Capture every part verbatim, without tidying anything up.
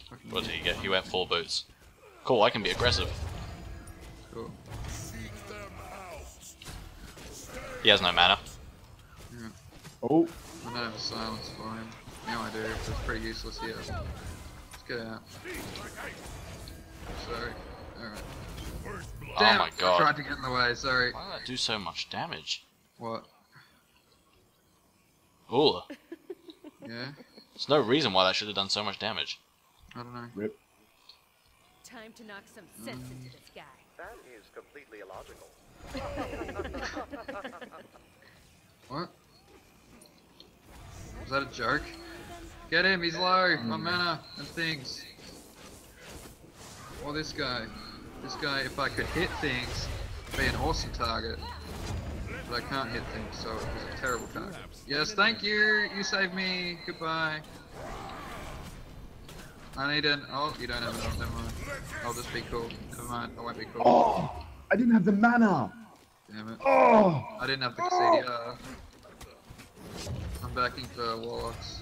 What did he get? He went full boots. Cool, I can be aggressive. Cool. He has no mana. Yeah. Oh. I don't have a silence for him. Now I do, it's pretty useless here. Let's get out. Sorry. Alright. Damn, Oh my god. I tried to get in the way, sorry. Why did that do so much damage? What? Ooh. Yeah? There's no reason why that should have done so much damage. I don't know. Rip. Time to knock some sense into this guy. That is completely illogical. What? Was that a joke? Get him, he's low on mana and things. Or this guy. This guy, if I could hit things, would be an awesome target. But I can't hit things, so it was a terrible target. Yes, thank you! You saved me! Goodbye! I need an... Oh, you don't have an ult, never mind. I'll just be cool. Never mind, I won't be cool. Oh! I didn't have the mana! Damn it. Oh! I didn't have the C D R. I'm backing for Warlocks.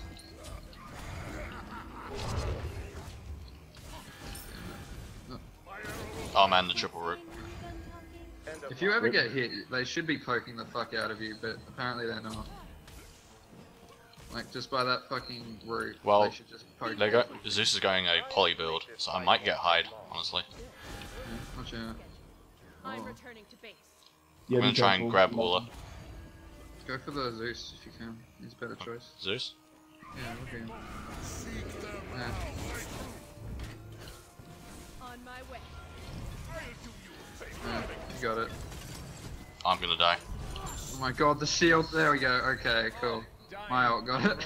Oh man, the triple root. If you ever get hit, they should be poking the fuck out of you, but apparently they're not. Like, just by that fucking root, Well, they should just poke They you. go Zeus is going a poly build, so I might get Hyde, honestly. Yeah, watch out. I'm Oh. returning to base. Yeah, I'm be gonna try careful. and grab Ula. Go for the Zeus if you can. He's a better choice. Zeus? Yeah, look at him. Yeah. On my way. Yeah, you got it. I'm gonna die. Oh my god, the shield. There we go. Okay, cool. My ult got it.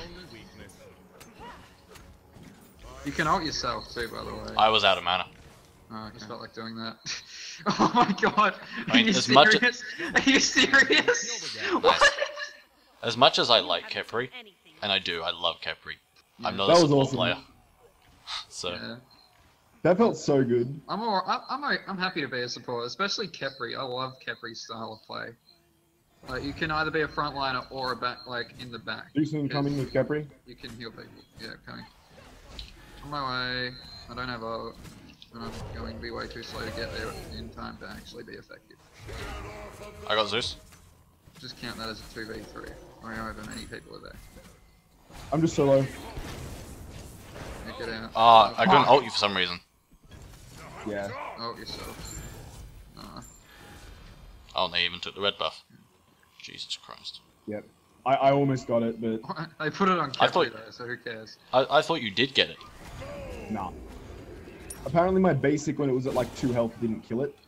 You can ult yourself too, by the way. I was out of mana. Oh, I just felt like doing that. Oh my god. Are I mean, you as much serious? Are you serious? What? As much as I like Khepri, and I do, I love Khepri. I'm not That a was support awesome. player. So, Yeah. That felt so good. I'm all, I'm I'm I'm happy to be a support, especially Khepri. I love Khepri's style of play. Like you can either be a frontliner or a back, like in the back. Too soon coming with Capri. You can heal people. Yeah, coming. On my way. I don't have ult, and I'm going to be way too slow to get there in time to actually be effective. I got Zeus. Just count that as a two v three, or however many people are there. I'm just so low. Yeah, get out. Ah, I couldn't ult you for some reason. Yeah. Ult yourself. Uh, Oh, they even took the red buff. Jesus Christ. Yep. I, I almost got it, but they put it on I Khepri thought- though, so who cares? I, I thought you did get it. nah. Apparently my basic when it was at like two health didn't kill it.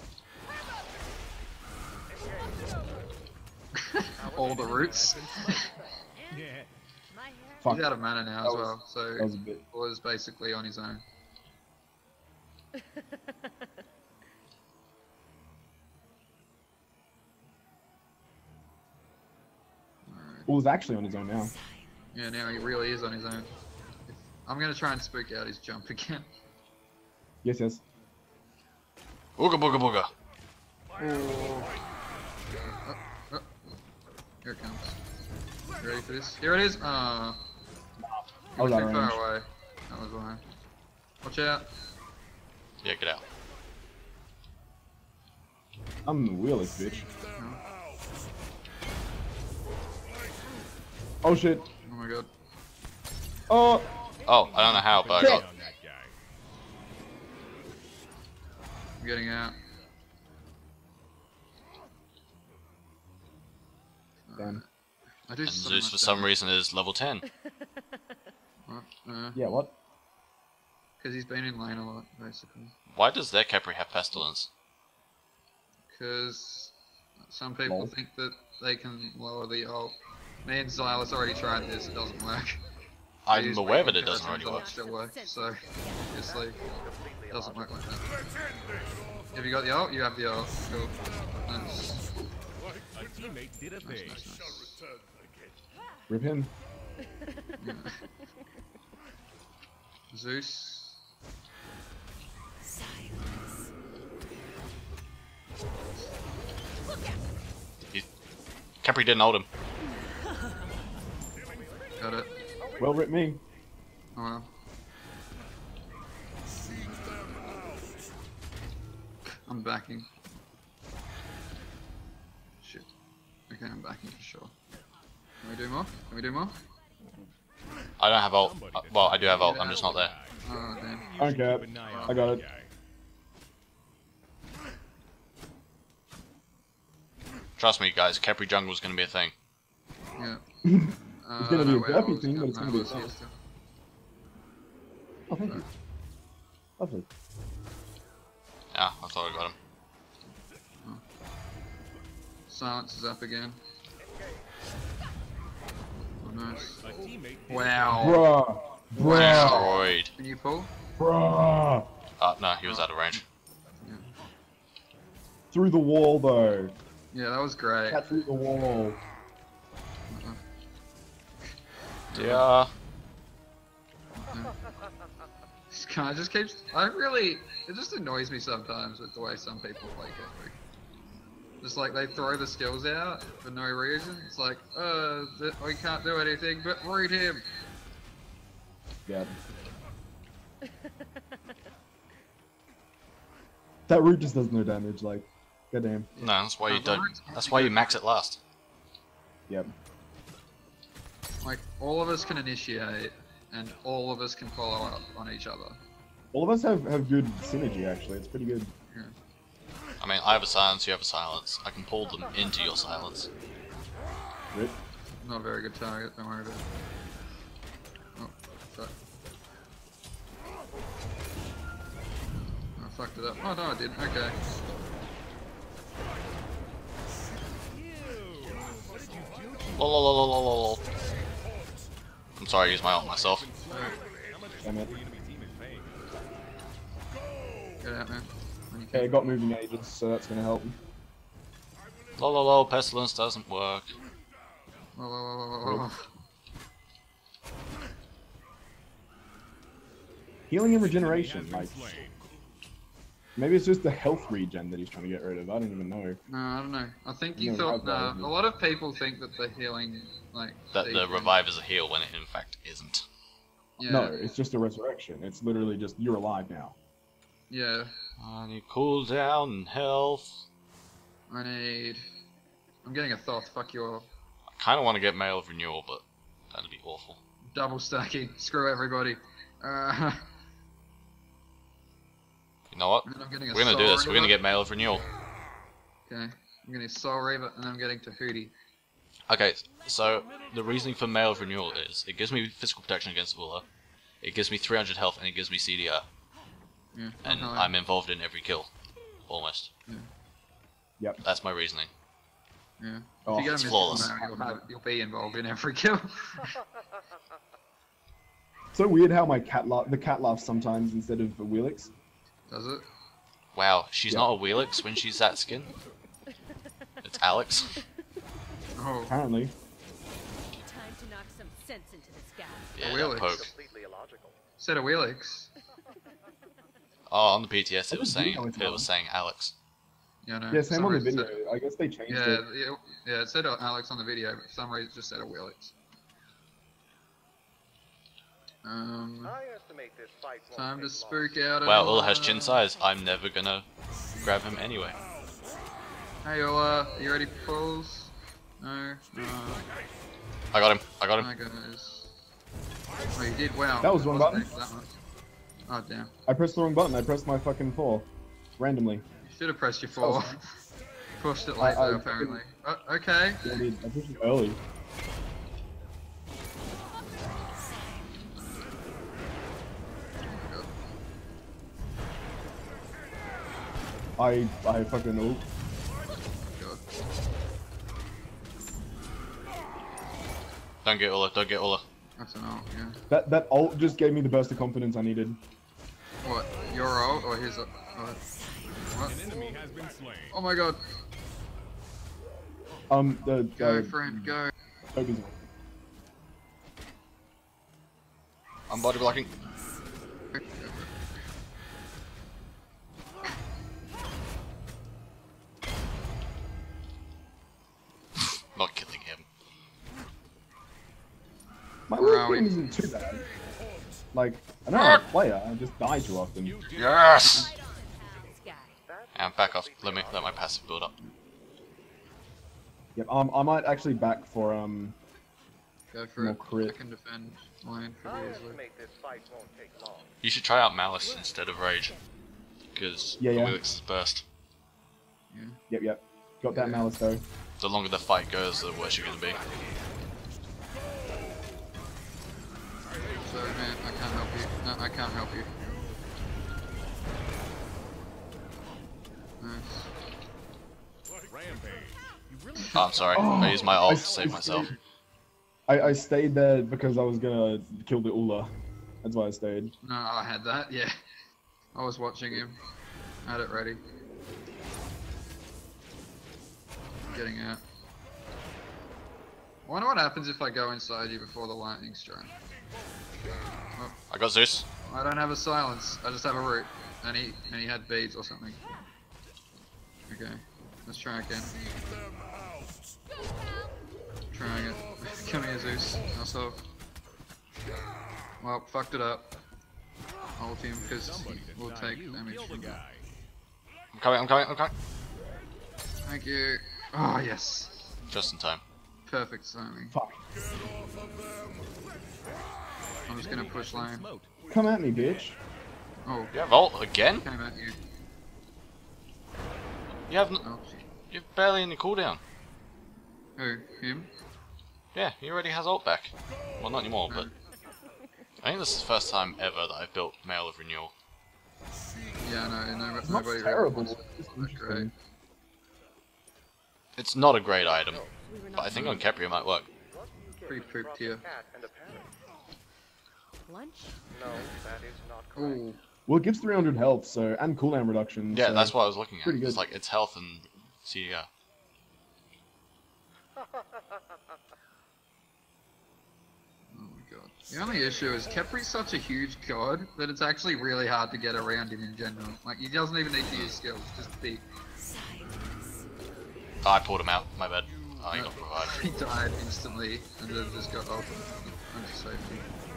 All the roots. My hair. Fuck. He's out of mana now That as was- well, so That was a bit. was basically on his own. Alright. Well, he's actually on his own now. Yeah, now he really is on his own. I'm gonna try and spook out his jump again. Yes, yes. Ooga booga booga. Oh. Oh. Here it comes. You ready for this? Here it is! Uh, I he was was too out of far range. away. That was why. Watch out. Yeah, get out. I'm the wheelers, bitch. Oh shit. Oh my god. Oh! Oh, I don't know how, but I got. I'm getting out. Damn. I do And so Zeus, much for some damage. reason, is level ten. What? Uh, Yeah, what? Because he's been in lane a lot, basically. Why does their Khepri have Pestilence? Because some people Lol. think that they can lower the ult. Me and Xylas already tried this, it doesn't work. We I'm use aware that weapon it doesn't curse already and work. it still works, so obviously it doesn't work like that. Have you got the ult? You have the ult. Cool. Nice. A teammate did a Nice, thing. nice, nice. Rip him. Yeah. Zeus. He, Khepri didn't ult him. Got it. Well, rip me. Oh well. I'm backing. Shit. Okay, I'm backing for sure. Can we do more? Can we do more? I don't have ult. Uh, well, I do have ult. I'm just not there. Oh damn. I don't care. I got it. Trust me, guys. Khepri jungle is going to be a thing. Yeah. Uh, It's gonna be a no, wait, burpee El's thing, got- but it's no, gonna be a El's here thing. still. Oh, thank you. Lovely. Yeah, I thought I got him. Silence is up again. Oh, nice. A teammate Wow. Bruh. Bruh. Destroyed. Can you pull? Bruh. Uh, no, he was out of range. Through the wall, though. Yeah, that was great. Cat through the wall. Uh-uh. Yeah. This guy just keeps. I really. It just annoys me sometimes with the way some people play Khepri. Just like they throw the skills out for no reason. It's like, uh, th- we can't do anything but root him. Yeah. That root just does no damage, like, goddamn. No, that's why you don't. That's why you max it last. Yep. Like, all of us can initiate, and all of us can follow up on each other. All of us have, have good synergy, actually. It's pretty good. Yeah. I mean, I have a silence, you have a silence. I can pull them into your silence. Rip. Not a very good target, don't worry about it. Oh, fuck. Oh, I fucked it up. Oh no, I didn't. Okay. Lol, lol, lol, lol, lol, lol. I'm sorry, I used my ult myself. Damn it. Get out, man. When you Okay, can. got moving agents, so that's gonna help. Lol, lol, lol, pestilence doesn't work. Whoa, whoa, whoa, whoa, whoa, whoa. Healing and regeneration, like, maybe it's just the health regen that he's trying to get rid of. I don't even know. No, I don't know. I think you No, thought. I've Nah, got it. a lot of people think that the healing, like. That the defense- revive is a heal when it in fact isn't. Yeah. No, it's just a resurrection. It's literally just, you're alive now. Yeah. I need cooldown and health. I need. I'm getting a Thoth. Fuck you all. I kind of want to get Mail of Renewal, but that'd be awful. Double stacking. Screw everybody. Uh, You know what? and then I'm getting a We're gonna Soul do this. We're gonna Reaver. get Mail of Renewal. Okay. I'm getting Soul Reaver, and then I'm getting Tahuti. Okay, so the reasoning for Mail of Renewal is it gives me physical protection against Ula, it gives me three hundred health, and it gives me C D R. Yeah. And okay. I'm involved in every kill. Almost. Yeah. Yep. That's my reasoning. Yeah. If Oh, you get a it's mystical flawless. now, you'll, have, you'll be involved in every kill. So weird how my cat laugh, the cat laughs sometimes instead of a Wheelix. Does it? Wow, she's Yeah. not a Wheelix when she's that skin. It's Alex. Oh. Apparently. Time to knock some sense into this guy. Yeah, Wheelix. that poke. Completely illogical. Set of Wheelix. Oh, on the P T S it Oh, was the saying video is it on. was saying Alex. Yeah, no. Yeah, for same some on the reason it video. I guess they changed said- it. Yeah, it, yeah, it said Alex on the video, but for some reason it just said a Wheelix. Um, I estimate this fight won't time to take spook long. out. Well, Ula has uh, chin size. I'm never gonna grab him anyway. Hey Ula, are you ready for pulls? No, no. I got him. I got him. Hi guys. Oh, you did well. That was one Wasn't button. it that much? Oh damn. I pressed the wrong button. I pressed my fucking four. Randomly. You should have pressed your four. Oh. Pushed it late I- I- though, apparently. Oh, okay. Yeah, I did. I pushed it early. I I fucking know. God. Don't get Ula. Don't get Ula. That's an ult, yeah. That that ult just gave me the burst of confidence I needed. What? Your ult or his ult? What? What? An enemy has been slain. Oh my god. Um, the Go, uh, friend, go. Toby's- I'm body blocking. Not killing him. My Where root are we? game isn't too bad. Like, I know I'm a player. I just die too often. Yes. Right on, this guy. And back off. Let me let my passive build up. Yep, um, I might actually back for um. Go for No it. crit. I can defend lane I pretty easily. estimate this fight won't take long. You should try out Malice instead of Rage, because Yeah, yeah. Wheelix burst. Yep, yep. Got that Yeah. Malice though. The longer the fight goes, the worse you're gonna be. Sorry man, I can't help you. No, I can't help you. Nice. Rampage. You really Oh, I'm sorry. Oh, I used my ult I to save myself. I, I stayed there because I was gonna kill the Ula. That's why I stayed. No, I had that, yeah. I was watching him. I had it ready. Getting out. I wonder what happens if I go inside you before the lightning strike. Oh, I got Zeus. I don't have a silence, I just have a root. And he and he had beads or something. Okay, let's try again. Trying it. Come here, Zeus. Myself. Well, fucked it up. Ult him because somebody that we'll died take you damage killed from the that. guy. I'm coming. I'm coming. I'm coming. Thank you. Oh yes. Just in time. Perfect timing. Fuck. I'm just gonna push lane. Smote. Come at me, bitch. Oh, You have ult again? came at you. You have n Oh, you're barely in the cooldown. who? Him? Yeah, he already has ult back. Well, not anymore, but I think this is the first time ever that I've built Mail of Renewal. Yeah, no, no, It's not nobody really terrible. wants it. It's It's not great. interesting. It's not a great item, We were but I not think on Khepri it might work. What do you get Pretty for pooped dropping here. a cat and a parrot? lunch. No, that is not correct. Ooh, Well, it gives three hundred health, so and cooldown reduction. Yeah, so that's what I was looking at. pretty It's good. like it's health and C D R. oh my god. The only issue is Kepri's such a huge god that it's actually really hard to get around him in general. Like, he doesn't even need to use skills, just beat. Oh, I pulled him out. My bad. Oh, he got revived. He died instantly and then just got off into safety.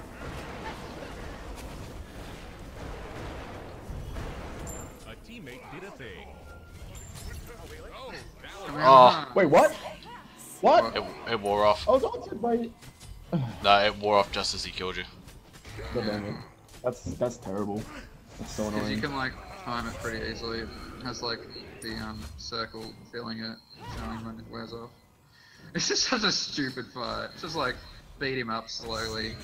A teammate did a thing. Come here, Oh. man. Wait, what? What? It, it wore off. I was answered by. No, it wore off just as he killed you. God damn it. That's that's terrible. That's so Because you annoying. can like time it pretty easily. It has like the um circle filling it, showing when it wears off. It's just such a stupid fight. It's just like beat him up slowly.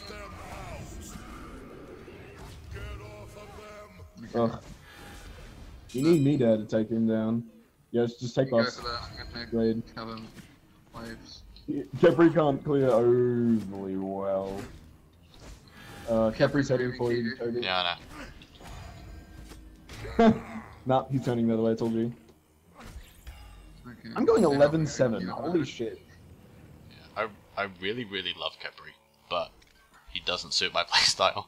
Okay. Ugh. You need me there to take him down. Yeah, just, just take You go us. for that. I'm gonna Grade. cover waves. Khepri can't clear overly well. Uh, Kepri's heading for you, Toby. Yeah, I know. Nah, he's turning the other way, I told you. Okay. I'm going They're not eleven very seven. cute, Holy though. shit. I I really really love Khepri, but he doesn't suit my playstyle.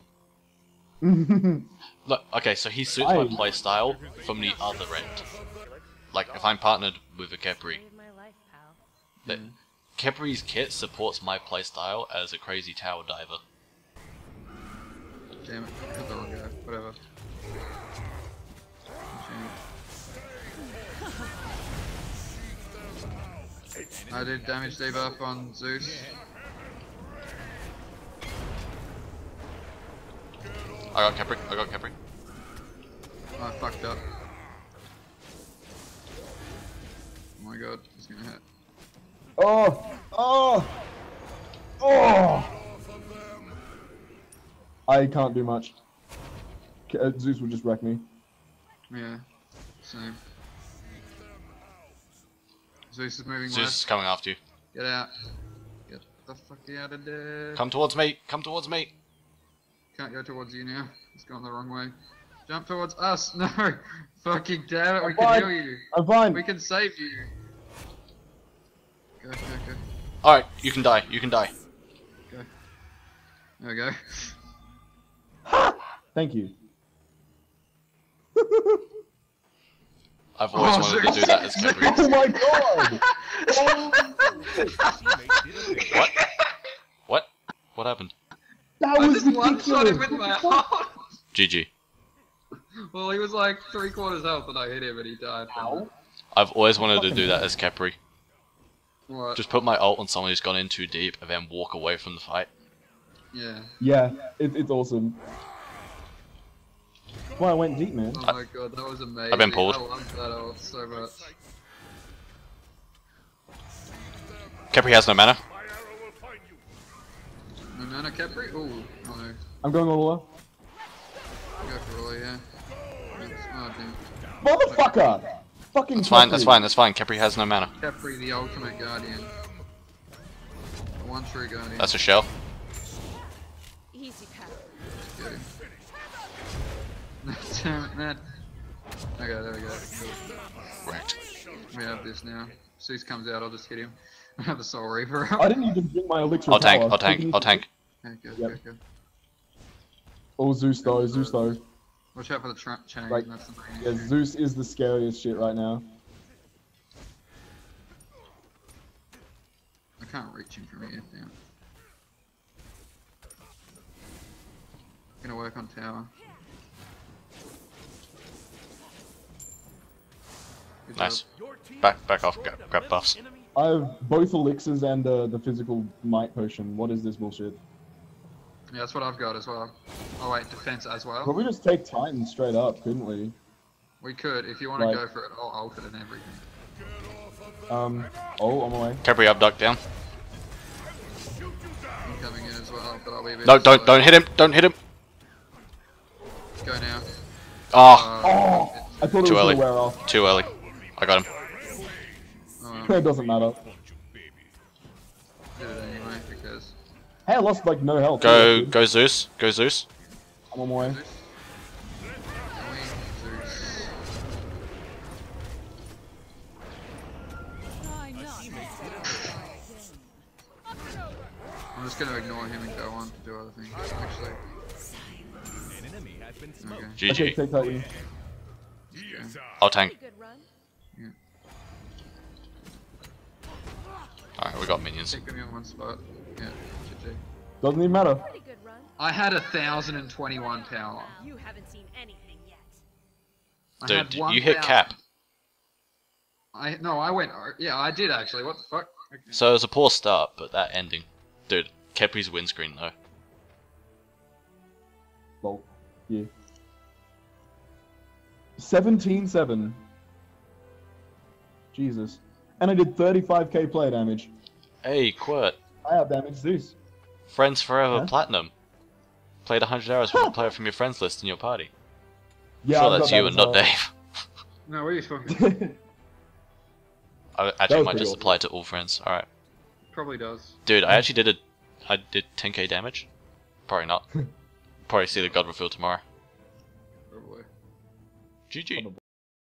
Look, okay, so he suits my I- playstyle from the other end. Like if I'm partnered with a Khepri, Saved my life, pal. that Khepri's kit supports my playstyle as a crazy tower diver. Damn it. Hit the wrong guy. Whatever. Shame. I did damage debuff on Zeus. I got Khepri. I got Khepri. I fucked up. Oh my god, he's gonna hit. Oh! Oh! Oh! I can't do much. K- uh, Zeus will just wreck me. Yeah, same. Zeus is moving Zeus left. is coming after you. Get out. Get the fuck out of there. Come towards me. Come towards me. Can't go towards you now. It's gone the wrong way. Jump towards us. No. Fucking damn it. We I'm can fine. heal you. I'm fine. We can save you. Go, go, go. All right, you can die. You can die. Go. There we go. Thank you. I've always Oh, wanted to do that as Khepri. Oh my god! A teammate did a thing. What? What? What happened? That I was just one-shot him ridiculous! with my What the fuck? heart. G G. Well, he was like three quarters health and I hit him and he died. from it. I've always wanted to do that as Capri. What? Just put my ult on someone who's gone in too deep and then walk away from the fight. Yeah. Yeah, it, it's awesome. Well, I went deep, man. Oh my god, that was amazing. I've been pulled. I loved that ult so much. Capri has no mana. No mana Capri? Ooh, no. I'm going all the way. Go for Rolly, yeah. Oh damn. Motherfucker! Fucking That's fine, that's Capri. fine, that's fine. Capri has no mana. Capri, the ultimate guardian. The one true guardian. That's a shell. Easy pal. Get him. Damn it, man. Okay, there we go. Wrecked. We have this now. Zeus comes out, I'll just hit him. I have the Soul Reaper up. I didn't even drink my elixir I'll of tank, power. I'll tank, I'll tank. Okay, good, Yep. good, good. Oh, Zeus though, Zeus though. Watch out for the tra chain, Like, that's the main Yeah, issue. Zeus is the scariest shit right now. I can't reach him from here, damn. Gonna work on tower. Good Nice. job. Back, back off, grab, grab buffs. I have both elixirs and uh, the physical might potion. What is this bullshit? Yeah, that's what I've got as well. Oh wait, defense as well. Probably just take Titan straight up, couldn't we? We could, if you want to Like- go for it, I'll ult it and everything. Um, oh, on my way. Capri up, duck down. I'm coming in as well, but I'll be a bit No, don't, slow. don't hit him, don't hit him. Go now. Oh, Uh, Oh, I thought it Too was early. gonna wear off. too early. I got him. oh, It doesn't matter. did it anyway, because... Hey, I lost like no health. Go, go Zeus, go Zeus. I'm on my way. Zeus. Going, Zeus. Try not to I'm just gonna ignore him and go on to do other things, actually. An enemy has been smoked. Okay. G Okay, G. take Titan. I'll tank. Pretty good run. Alright, we got minions. Keep me on one spot. Yeah, G G. Doesn't even matter. Pretty good run. I had a thousand twenty-one power. You haven't seen anything yet. I Dude, had you hit one cap. thousand. I no, I went. Yeah, I did actually. What the fuck? Okay. So it was a poor start, but that ending. Dude, Capri's windscreen though. Lol. Yeah. seventeen seven. Jesus. And I did thirty-five K play damage. Hey, Quirt. I out damage Zeus. Friends Forever Huh? Platinum. Played one hundred hours with a player from your friends list in your party. Yeah, sure I've that's got you that and not as Dave. No, what are you fucking? I actually was might pretty just awesome. apply to all friends. Alright. Probably does. Dude, I actually did a... I did ten K damage. Probably not. Probably see the God reveal tomorrow. Probably. G G.